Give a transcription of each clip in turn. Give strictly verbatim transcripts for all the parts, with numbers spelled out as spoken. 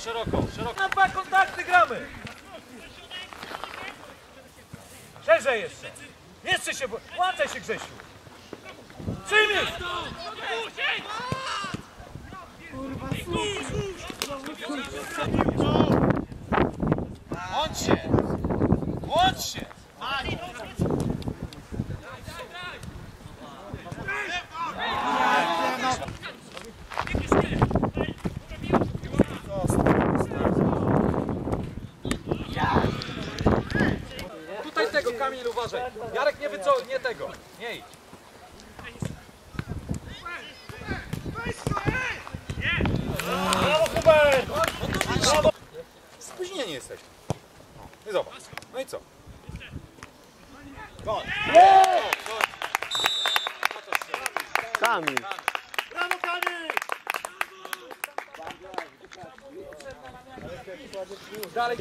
szeroko, szeroko. Na dwa kontakty gramy. Szerzej jeszcze. Jeszcze się, włączaj się, Grzesiu. Przyjmij! Łącz się! Łącz się! Tutaj tego, Kamil, uważaj. Jarek, nie wyco... nie tego. Nie idź. Brawo, Hubert! Brawo! Spóźnieni jesteś. I zobacz. No i co? Gol. Kamil. Brawo, Kamil! Dalej.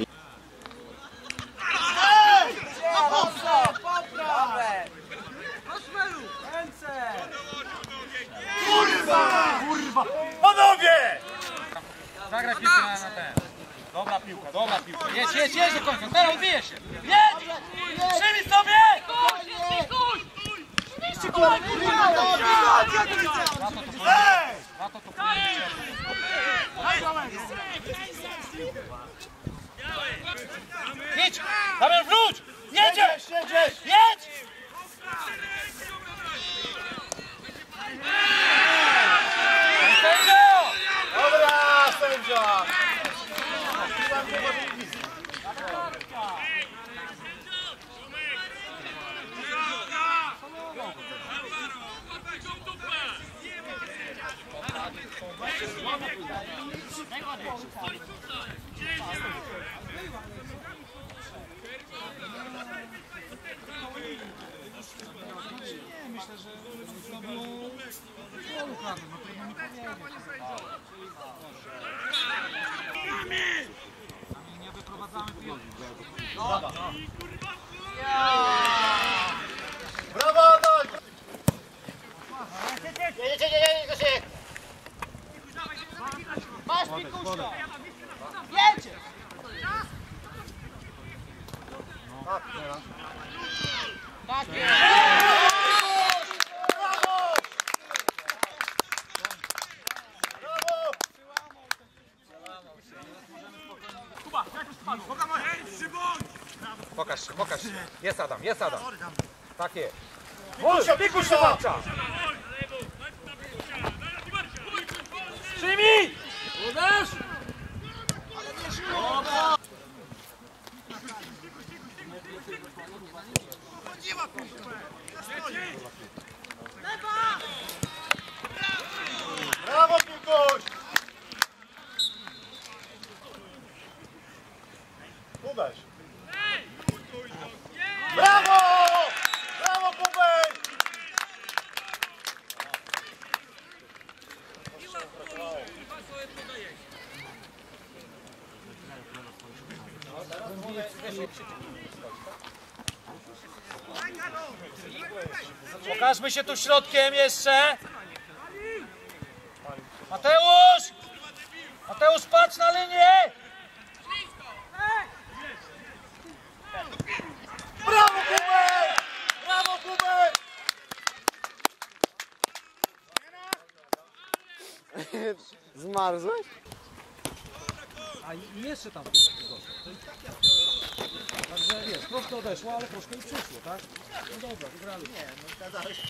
Kurwa! Kurwa! Panowie! Zagraj piłkę na, na ten. Dobra piłka, dobra piłka. Jedź, jedź, jedź do końca. Teraz odbije się. Jedź! Przyjmij sobie! Za to to jedź! Damian, wróć! Jedziesz! Jedziesz! Jedź! Sędzio! Dobra, sędzia! Myślę, że to było golu karnym, no trudno mi powiedzieć. Nie wyprowadzamy piłki. Brawo! Brawo, Adam! Jedź, jedź, jedź, Grzesiek! Masz pikuszko! Jedź! Tak, teraz. Tak jest! Pokaż się, pokaż się. Jest Adam, jest Adam. Tak jest. Włącza, pikuj się włącza! Przyjmij! Uderz! Brawo, Pikuś! Uderz! Brawo! Brawo, Kubek! Pokażmy się tu środkiem jeszcze. Mateusz! Mateusz, patrz na linię! Brawo, Kubek! Brawo, Kubek! Zmarzłeś? A i jeszcze tam coś doszło. Także wiesz, troszkę odeszło, ale troszkę i przyszło, tak? No dobra, wygrali. Nie, no